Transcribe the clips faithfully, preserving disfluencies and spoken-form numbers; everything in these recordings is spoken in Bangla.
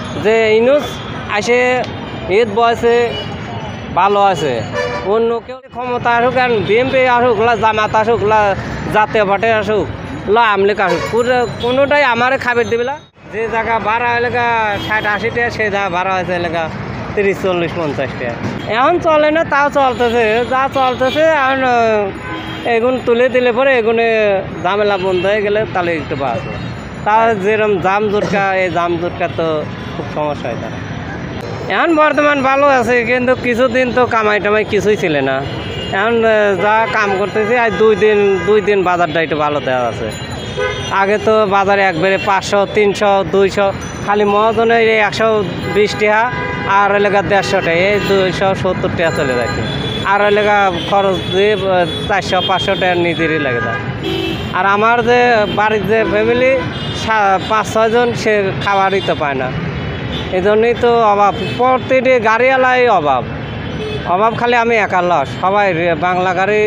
যে ইনুস আসে ঈদ বয়সে ভালো আছে, অন্য কেউ ক্ষমতা আসুক, আর বিএনপি আসুক, জামাত আসুক, জাতীয় পার্টি আসুক, লা আমলিক আসুক, কোনোটাই আমারে খাবার দিবে না। যে জায়গা ভাড়া এলাকা ষাট আশি টাকা, সেই জায়গা ভাড়া হয়েছে এলাকা তিরিশ চল্লিশ পঞ্চাশ টাকা। এখন চলে না, তাও চলতেছে, যা চলতেছে এখন এগুন তুলে দিলে পরে এগুনে ঝামেলা বন্ধ হয়ে গেলে তাহলে একটু বাঁচবে। তা যেরকম জাম জুটকা, এই জাম জুটকা তো খুব সমস্যা হয় তারা। এখন বর্তমান ভালো আছে, কিন্তু কিছুদিন তো কামাই টামাই কিছুই ছিল না। এখন যা কাম করতেছি, আর দুই দিন দুই দিন বাজারটা একটু ভালো দেওয়া আছে। আগে তো বাজারে একবারে পাঁচশো তিনশো দুইশো, খালি মহাজনের এই একশো বিশ টাকা আর এলাকা দেড়শো টাকা, এই দুইশো সত্তর টাকা চলে যাচ্ছে। আর এলাকা খরচ দিয়ে চারশো পাঁচশো টাকা নিজেরই লাগে যায়। আর আমার যে বাড়ির যে ফ্যামিলি পাঁচ ছয়জন, সে খাবারই তো পায় না। এই জন্যই তো অভাব, প্রতিটি গাড়িওয়ালাই অভাব অভাব খালি আমি একা লস। সবাই বাংলা গাড়ি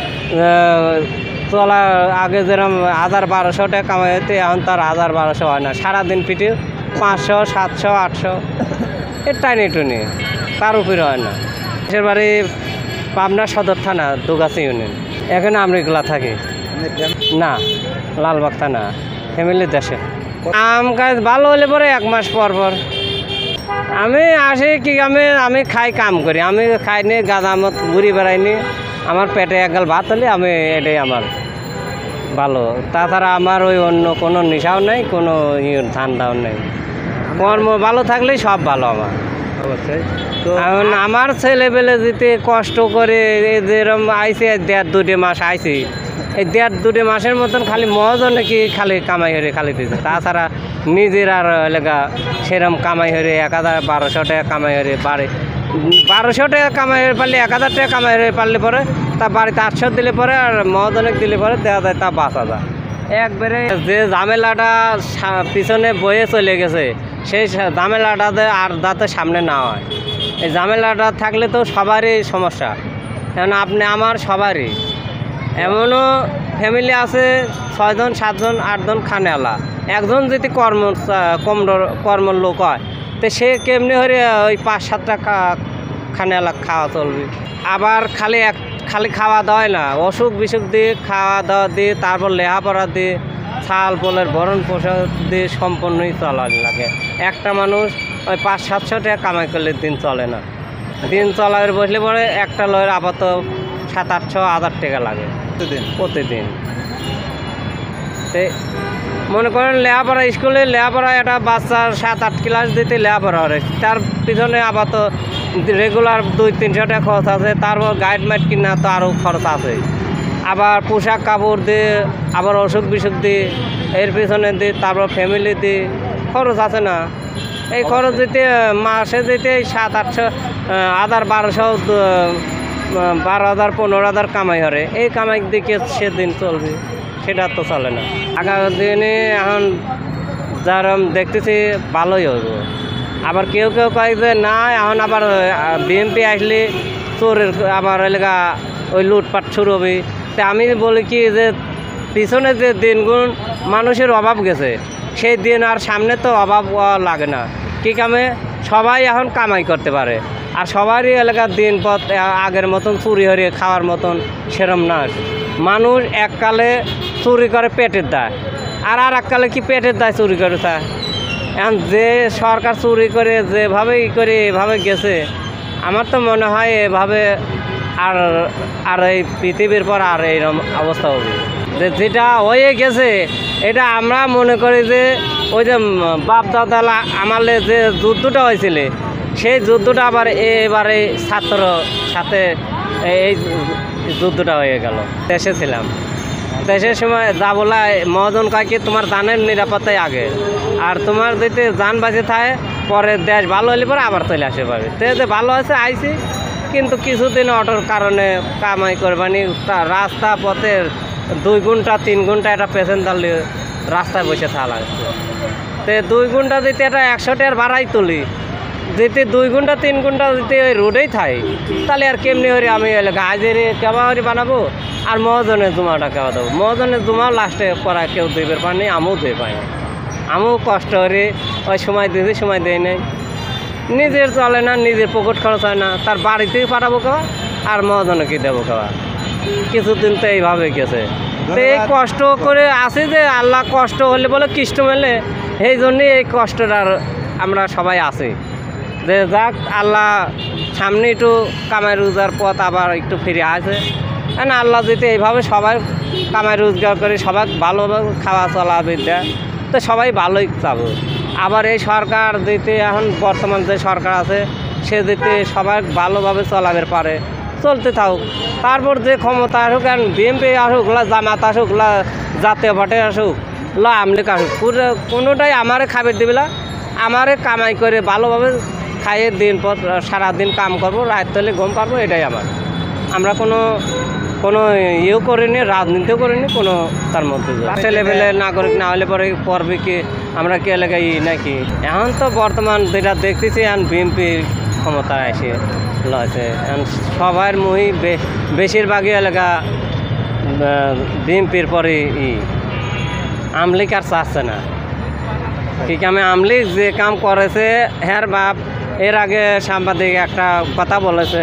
চলা আগে যেরকম হাজার বারোশো টাকা কামাই হতে, এখন তার হাজার বারোশো হয় না। সারাদিন পিঠে পাঁচশো সাতশো আটশো এর টাইনি টুনি, তার উপরে হয় না। দেশের বাড়ি পাবনা সদর থানা, দুগাছি ইউনিয়ন। এখানে আমরিগুলা থাকি না, লালবাগ থানা, ফ্যামিলির দেশে। আম গাছ ভালো হলে পরে এক মাস পর পর আমি আসি। কি আমি আমি খাই কাম করি, আমি খাই নি গাদামত ঘুরি বেড়াইনি। আমার পেটে একগাল ভাত হলে আমি এটাই আমার ভালো। তাছাড়া আমার ওই অন্য কোনো নেশাও নেই, কোনো ধান্দাও নেই। কর্ম ভালো থাকলেই সব ভালো আমার। এখন আমার ছেলেবেলে যেতে কষ্ট করে যেরকম আইসি, দেড় দুটি মাস আইসি, এই দেড় দুটি মাসের মতন খালি মহাজনে কি খালি কামাই হরে খালি দিয়েছে। তাছাড়া নিজের আর এলাকা সেরকম কামাই হরে এক হাজার বারোশো টাকা কামাই হরে বাড়ি, বারোশো টাকা কামাই হয়ে পারলে, এক হাজার টাকা কামাই হয়ে পারলে পরে তা বাড়িতে আটশো দিলে পরে, আর মহাজনে দিলে পরে দেখা যায় তা পাঁচ হাজার। একবারে যে ঝামেলাটা পিছনে বয়ে চলে গেছে, সেই ঝামেলাটাতে আর যাতে সামনে না হয়। এই ঝামেলাটা থাকলে তো সবারই সমস্যা, কারণ আপনি আমার সবারই। এমনও ফ্যামিলি আছে ছয়জন সাতজন আটজন খানেওয়ালা, একজন যদি কর্ম কম কর্মর লোক হয়, তো সে কেমনি হয়ে ওই পাঁচ সাতটা খানেওয়ালা খাওয়া চলবে। আবার খালি এক খালি খাওয়া দাওয়া না, অসুখ বিসুখ দিয়ে খাওয়া দাওয়া দিয়ে, তারপর লেখাপড়া দিয়ে, ছাল পোলের ভরণ পোষণ দিয়ে সম্পূর্ণই চলা লাগে। একটা মানুষ ওই পাঁচ সাতশো টাকা কামাই করলে দিন চলে না। দিন চলার বসলে পরে একটা লয়ের আপাতত সাত আটশো হাজার টাকা লাগে প্রতিদিন প্রতিদিন। মনে করেন লেখাপড়া স্কুলে লেখাপড়া, একটা বাচ্চার সাত আট ক্লাস দিতে লেখাপড়া হয়, তার পিছনে আপাতত রেগুলার দুই তিনশো টাকা খরচ আছে। তারপর গাইড মাইড কিনা তো আরও খরচ আছে। আবার পোশাক কাপড় দিয়ে, আবার অসুখ বিসুখ দিয়ে, এর পিছনে দিয়ে, তারপর ফ্যামিলি দিয়ে খরচ আছে না। এই খরচ দিতে মাসে দিতে সাত আটশো হাজার বারোশো বারো হাজার পনেরো হাজার কামাই হরে, এই কামাই দিকে সেদিন চলবে, সেটা তো চলে না। আগামী দিনে এখন যারম দেখতেছি ভালোই হইব। আবার কেউ কেউ কয় যে না, এখন আবার বিএনপি আসলে চোরের আবার এলাকা ওই লুটপাট শুরু হবে। তা আমি বলি কি যে পিছনে যে দিনগুণ মানুষের অভাব গেছে, সেই দিন আর সামনে তো অভাব লাগে না। কি কামে সবাই এখন কামাই করতে পারে, আর সবারই এলাকার দিন পথ আগের মতন চুরি হরিয়ে খাওয়ার মতন সেরম না। মানুষ এককালে চুরি করে পেটের দায়, আর আর এককালে কি পেটের দায় চুরি করে তা। এখন যে সরকার চুরি করে যেভাবে ই করে এভাবে গেছে, আমার তো মনে হয় এভাবে আর আর এই পৃথিবীর পর আর এইরকম অবস্থা হবে। যে যেটা হয়ে গেছে, এটা আমরা মনে করি যে ওই যে বাপ দাদা আমালে যে যুদ্ধটা হয়েছিল, সেই যুদ্ধটা আবার এবারে ছাত্র সাথে এই যুদ্ধটা হয়ে গেল। দেশে ছিলাম, দেশের সময় যা বলা মহাজন কয় কি তোমার জানের নিরাপত্তাই আগে, আর তোমার যদি যান বাঁচে থাকে পরে দেশ ভালো হলে পরে আবার চলে আসে পাবে। তো যে ভালো আছে আইসি, কিন্তু কিছুদিন অটোর কারণে কামাই করবানি, রাস্তা পথের দুই ঘন্টা তিন ঘন্টা একটা প্যাসেঞ্জার নিয়ে রাস্তায় বসে থাকা লাগছে। তো দুই ঘন্টা যদি একটা একশো টাকার ভাড়াই তুলি, যেতে দুই ঘন্টা তিন ঘন্টা যদি ওই রোডেই থাই, তাহলে আর কেমনি হরি আমি এলাকা আজের কেবা হরি বানাবো, আর মহাজনের জুমাটা কেবা দেবো। মহাজনের জুমা লাস্টে করা কেউ দেবের পানি, আমিও দিয়ে পাই। আমিও কষ্ট করে ওই সময় দিয়েছি, সময় দেয় নাই, নিজের চলে না, নিজের পকেট খরচ হয় না, তার বাড়িতেই পাঠাবো খাওয়া আর মহাজনকে দেবো খাওয়া। কিছুদিন তো এইভাবে গেছে। তো এই কষ্ট করে আসি যে আল্লাহ কষ্ট হলে বলে কৃষ্ট মেলে, এই জন্যই এই কষ্টটার আমরা সবাই আছি যে যাক আল্লাহ সামনে একটু কামাই রোজগার পথ আবার একটু ফিরে আসে, না আল্লাহ যদি এইভাবে সবাই কামাই রোজগার করে সবাই ভালোভাবে খাওয়া চলা বিদ্যা, তো সবাই ভালোই চাবো। আবার এই সরকার দিতে এখন বর্তমান যে সরকার আছে সে দিতে সবাই ভালোভাবে চলাবের পারে, চলতে থাকুক। তারপর যে ক্ষমতা আসুক, আর বিএনপি আসুক, লা জামাত আসুক, লা জাতীয় পার্টি আসুক, লা আমলিক আসুক, কোনোটাই আমারে খাবার দিবে না, আমারে কামাই করে ভালোভাবে খাইয়ে দিন পর সারাদিন কাম করবো, রাত হলে ঘুম পারবো, এটাই আমার। আমরা কোনো কোনো ইয়েও করিনি, রাজনীতিও করিনি কোনো, তার মধ্যে ছেলেবেলে নাগরিক না হলে পরে পড়বে কি আমরা কি এলাকায় নাকি। এখন তো বর্তমান যেটা দেখতেছি এখন বিএনপির ক্ষমতায় এসে লয়েছে, এখন সবার মুহি বেশিরভাগই এলাকা বিএনপির পরে ই আমলিক আর চাচ্ছে না। কি কামে আমলিক যে কাম করেছে হ্যার বাপ, এর আগে সাংবাদিক একটা কথা বলেছে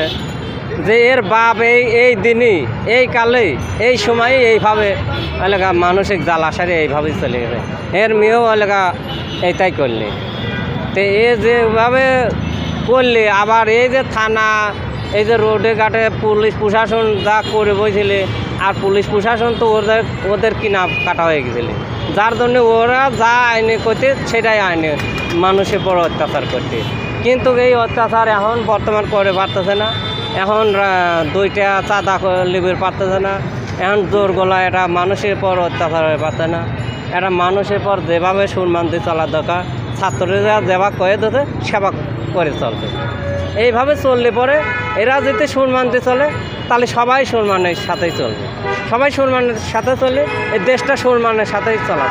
যে এর বাপ এই এই দিনই এই কালেই এই সময়ই এইভাবে এলাকা মানসিক জ্বালাসারি এইভাবেই চলে গেছে, এর মেয়েও এলাকা এইটাই করলে। তো এ যেভাবে করলে আবার এই যে থানা, এই যে রোডে ঘাটে পুলিশ প্রশাসন যা করে বইছিলে, আর পুলিশ প্রশাসন তো ওদের ওদের কিনা কাটা হয়ে গেছিল, যার জন্য ওরা যা আইনে করতে সেটাই আইনে মানুষের বড় অত্যাচার করতে। কিন্তু এই অত্যাচার এখন বর্তমান করে পারতেছে না, এখন দুইটা চাঁদা লিবির পারতেছে না, এখন জোর গলা এটা মানুষের পর অত্যাচার হয়ে পারছে না, এটা মানুষের পর যেভাবে সম্মান দিয়ে চলার দরকার, ছাত্ররা যেভাবে কয়ে দিতে সেবা করে চলবে। এইভাবে চললে পরে এরা যদি সম্মান দিয়ে চলে তাহলে সবাই সম্মানের সাথেই চলবে, সবাই সম্মানের সাথে চলে এই দেশটা সম্মানের সাথেই চলা।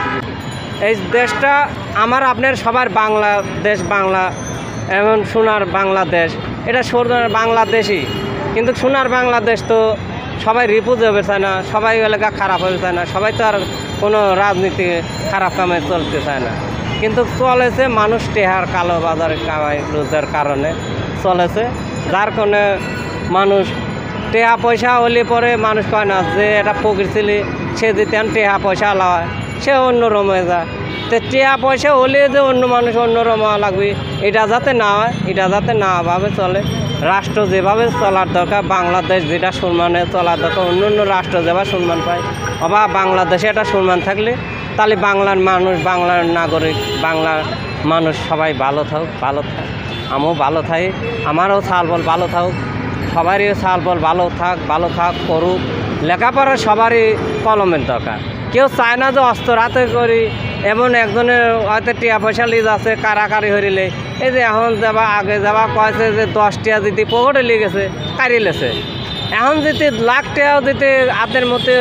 এই দেশটা আমার আপনার সবার বাংলাদেশ, বাংলা এমন সোনার বাংলাদেশ, এটা সোনার বাংলাদেশই, কিন্তু সোনার বাংলাদেশ তো সবাই রিপুজ হবে চায় না, সবাই এলাকা খারাপ হয়ে চায় না, সবাই তো আর কোনো রাজনীতি খারাপ কামে চলতে চায় না, কিন্তু চলেছে মানুষ টেহার কালো বাজারের কামাই রোজগার কারণে চলেছে, যার কারণে মানুষ টেহা পয়সা হলে পরে মানুষ কয় না যে এটা প্রকৃতিলি সে যদি টেহা পয়সা লাগায় সে অন্য রমে যায়। তো টেহা পয়সা হলে যে অন্য মানুষ অন্য রমা লাগবে, এটা যাতে না হয়, এটা যাতে না ভাবে চলে। রাষ্ট্র যেভাবে চলার দরকার, বাংলাদেশ যেটা সম্মানে চলার দরকার, অন্য অন্য রাষ্ট্র যেভাবে সম্মান পায়, অবা বাংলাদেশে একটা সম্মান থাকলে তাহলে বাংলার মানুষ, বাংলার নাগরিক, বাংলার মানুষ সবাই ভালো থাকুক, ভালো থাক, আমিও ভালো থাকি, আমারও ছাল বল ভালো থাকুক, সবারই ছাল বল ভালো থাক, ভালো থাক করুক। লেখাপড়া সবারই কলমের দরকার, কেউ চায় না যে অস্ত্র হাতে করি, এমন একজনের হয়তো টিয়া পয়সা লিজ আছে কারাকারি হরিলে, এই যে এখন যাবা আগে যাবা কয়েছে যে দশ টিয়া যদি পকেটে লিয়ে গেছে কারি লেছে, এখন যদি লাখ টিয়াও যদি হাতের মধ্যে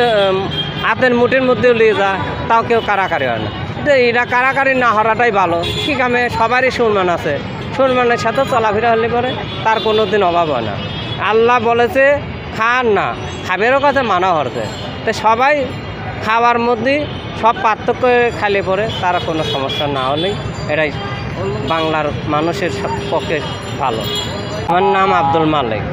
হাতের মুঠির মধ্যেও লিয়ে যায় তাও কেউ কারাকারি হয় না। যে এটা কারাকারি না হওয়াটাই ভালো, ঠিক আমি সবারই সম্মান আছে, সম্মানের সাথে চলাফেরা হলে পরে তার কোনো দিন অভাব হয় না। আল্লাহ বলেছে খান না, খাবেরও কাছে মানা হচ্ছে, তো সবাই খাওয়ার মধ্যেই সব পার্থক্য খাইলে পরে তারা কোনো সমস্যা না হলেই এটাই বাংলার মানুষের পক্ষে ভালো। আমার নাম আব্দুল মালিক।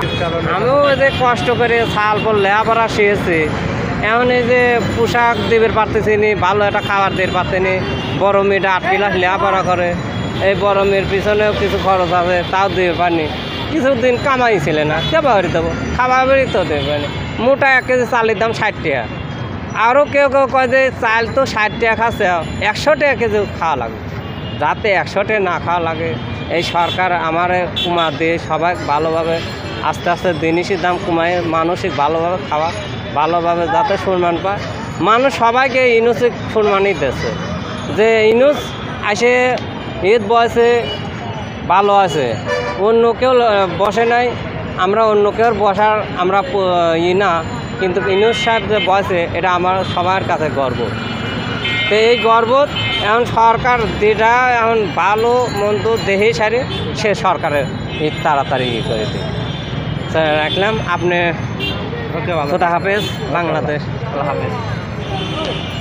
আমিও এই যে কষ্ট করে ছাল পর লেখাপড়া শিখেছি, এখন এই যে পোশাক দেবের পারতেছি নি, ভালো একটা খাবার দিয়ে পারতেনি, বড় মেয়েটা আট ক্লাস লেখাপড়া করে, এই বড় মেয়ের পিছনেও কিছু খরচ আছে তাও দিতে পারিনি, কিছুদিন কামাইছিলে না কে বাড়ি দেবো, খাবার বাড়ি তো দেবে পারিনি। মোটা এক কেজি চালের দাম ষাট টাকা, আরও কেউ কেউ কয় যে চাল তো ষাট টাকা খাচ্ছে, একশো টাকা কেজি খাওয়া লাগবে, যাতে একশো টাকা না খাওয়া লাগে এই সরকার আমার কমা দিয়ে সবাই ভালোভাবে আস্তে আস্তে জিনিসের দাম কমায় মানসিক ভালোভাবে খাওয়া, ভালোভাবে যাতে সম্মান পায় মানুষ, সবাইকে ইনুসিক সম্মানই দিচ্ছে যে ইনুস আসে ঈদ বয়সে ভালো আছে, অন্য কেউ বসে নাই, আমরা অন্য কেউ বসার আমরা ই না, কিন্তু ইনুস সাহেব যে বসে এটা আমার সবার কাছে গর্ব। তো এই গর্ব এখন সরকার যেটা এখন ভালো মন্দ দেহে সারে সে সরকারের এই তাড়াতাড়ি ই করে দিই রাখলাম। আপনি খোদা হাফেজ, বাংলাদেশ, আল্লাহ হাফেজ।